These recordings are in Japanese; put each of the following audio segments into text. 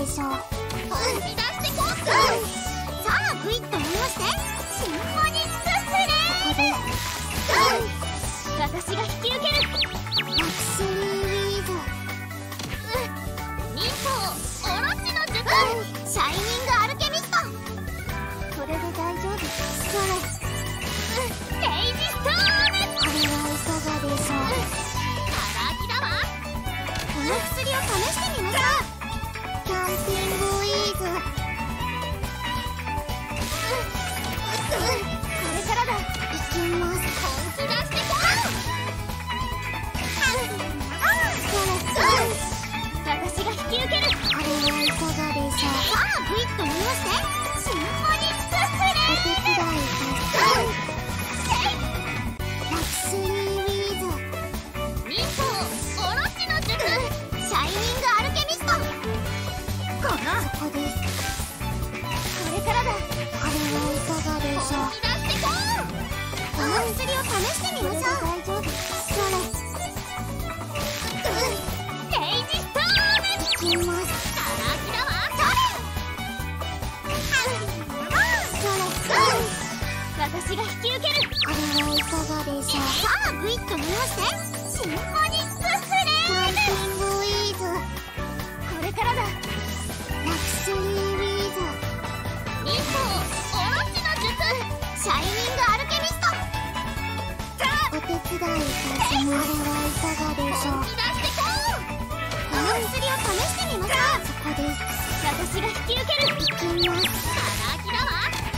しょう。 本気出してこう。 さあグイッと伸ばしてシンフォニックスレイ。 私が引き受ける。 ラクシュリーウィーズ。 忍法オロチの術。 シャイニングアルケミスト。それで大丈夫。それ。 レイジストーム。 これはいかがでしょう。 からあきだわ。 この薬を試してみましょう。キャンピングウィーズ。 これからだ。 いきます。 本気出してこう。私が引き受ける。 これはいかがでしょう。さあグイッと伸ばしてシンフォニックスレイ。お手伝いです。ラクシュリーウィーズ。 忍法オロチの術。 シャイニングアルケミスト。 このそこです。 これからだ。 これはいかがでしょう。 本気出してこう。 この薬を試してみましょう。大丈夫。それ。 レイジストーム。 いきます。 からあきだわ。私が引き受ける。 これはいかがでしょう。さあグイッと伸ばしてシンフォニックスレイ。キャンピングウィーズ。 これからだ。 ラクシュリーウィーズ。 忍法オロチの術。 シャイニングアルケミスト。お手伝いいたします。これはいかがでしょう。 本気出してこう。 この薬を試してみましょう。そこです。 私が引き受ける。 いきます。 からあきだわ。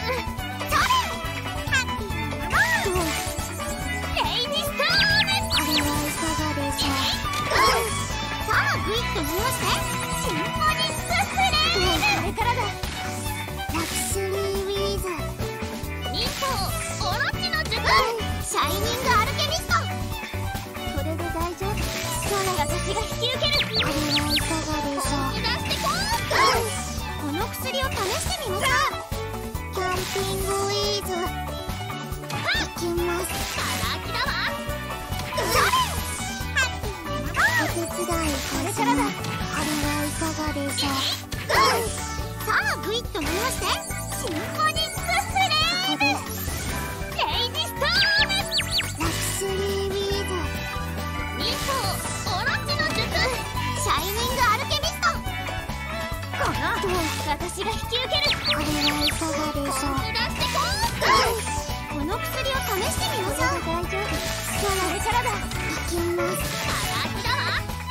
レイジストーム。 これはいかがでしょう。さあグイッと伸ばしてシンフォニックスレイ。 これからだ。 ラクシュリーウィーズ。 忍法オロチの術。 シャイニングアルケミスト。それで大丈夫。それ。 私が引き受ける。 これはいかがでしょう。 本気出してこう。 この薬を試してみましょう。キャンピングウィーズ。いきます。 からあきだわ。 お手伝いいたします。これはいかがでしょう。さあグイッと伸ばしてシンフォニックスレイ。ここです。 レイジストーム。 ラクシュリーウィーズ。 忍法オロチの術。 シャイニングアルケミスト。 この私が引き受ける。 これはいかがでしょう。 本気出してこう。 この薬を試してみましょう。大丈夫。 これからだ。 いきます。 からあきだわ。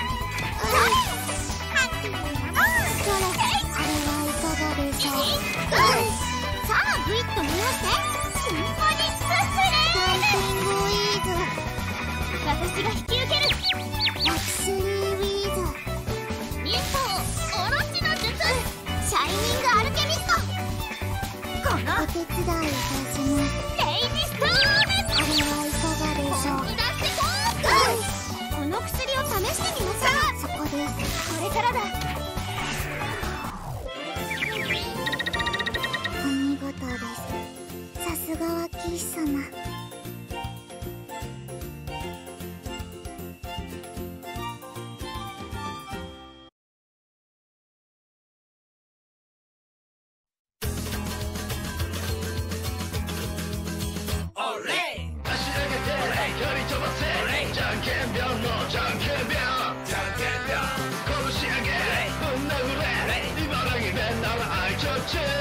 それ。これはいかがでしょう。さあグイッと伸ばしてシンフォニックスレイ。キャンピングウィーズ。 私が引き受ける。 ラクシュリーウィーズ。 忍法オロチの術。 シャイニングアルケミスト。 このお手伝いいたします。 レイジストーム。 これはいかがでしょう。 本気出してここの薬を試してみましょう。そこです。 う。これからだ。 お見事です。さすがは騎士様。 じゃんけんぴょんのじゃんけんぴょん。じゃんけんぴょん。拳上げぶん殴れ。茨城弁なら愛ちょっちゅう。